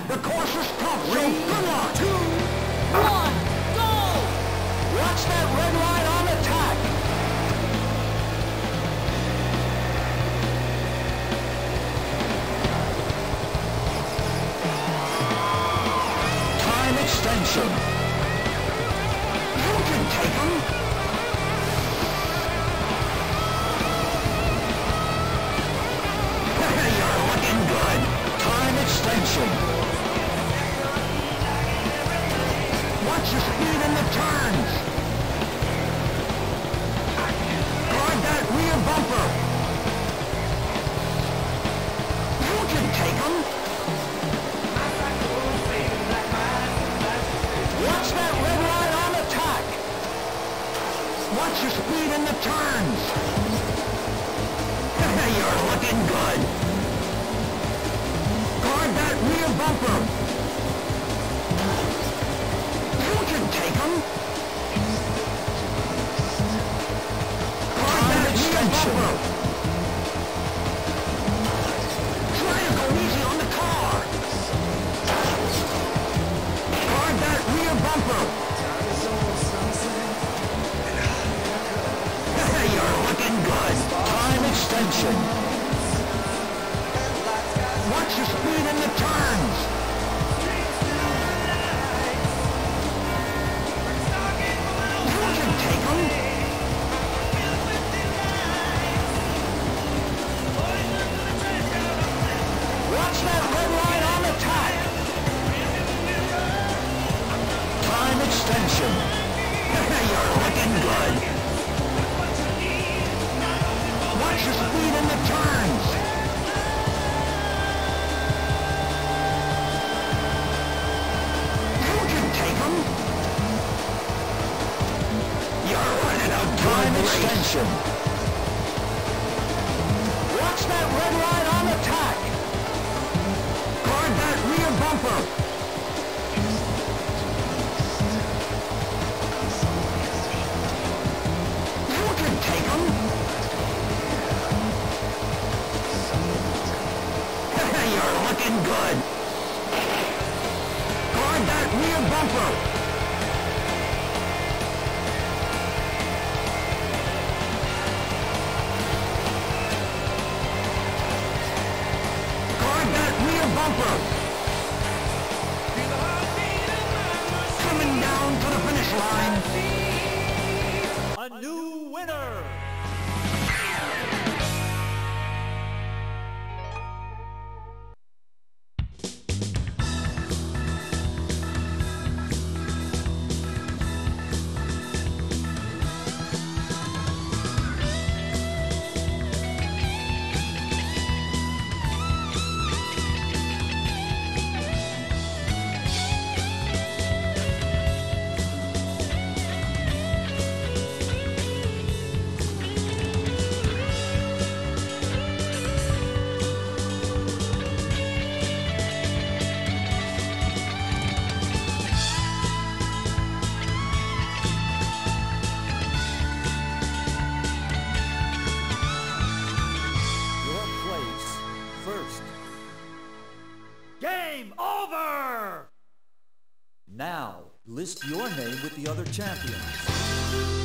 The course is tough, so 3, good luck. 2, 1, go! Watch that red line on attack. Time extension. You can take them. You're looking good. Time extension. Watch your speed in the turns. Guard that rear bumper. You can take them. Watch that red line on attack. Watch your speed in the turns. You're looking good. Guard that rear bumper. You can take them. Guard that rear bumper. Try to go easy on the car. Guard that rear bumper. You're looking good. Time extension. Watch your speed in the turns. You can take them. Watch that red line on attack. Time extension. You're looking good. Watch your speed in the turns. You can take them. You're running out time extension. Watch that red line on attack. Guard that rear bumper. You can take them. You're looking good. Guard that rear bumper. Guard that rear bumper. Coming down to the finish line. A new winner! First. Game over! Now, list your name with the other champions.